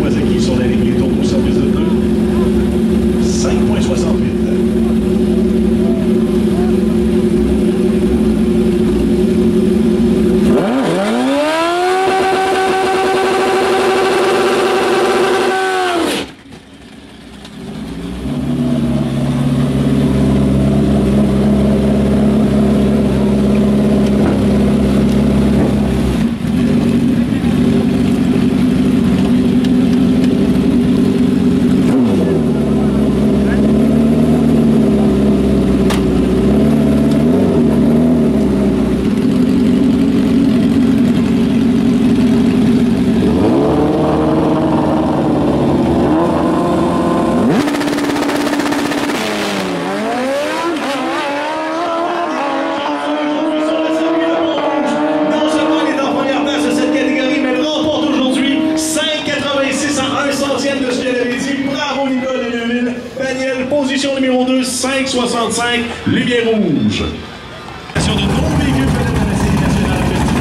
points acquis sur la ligne des tours pour service de 2. 5,68. Position numéro 2, 5,65, lumière rouge. De nos véhicules à la série nationale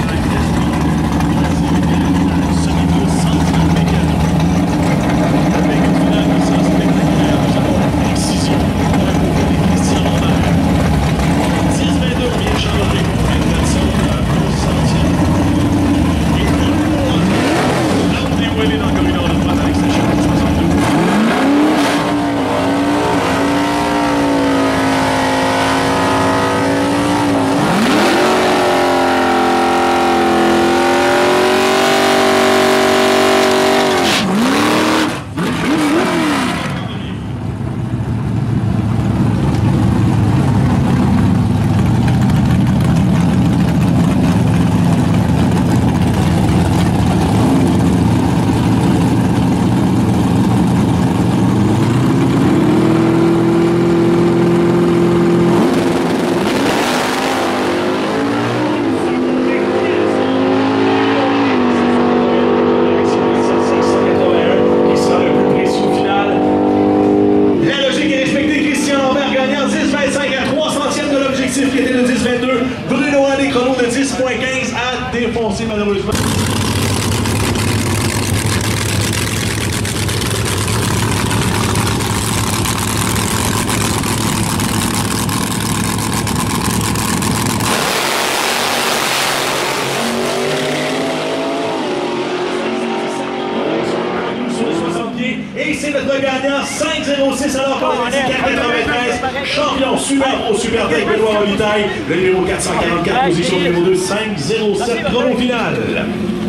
qui était de 10,22. Bruno a des chronos de 10,15 à défoncer malheureusement. Et c'est notre gagnant, 5,06 alors pour la 4,93. Champion super au Super Tech Benoît Rolitaille. Le numéro 444, position numéro 2, 5,07, chrono final.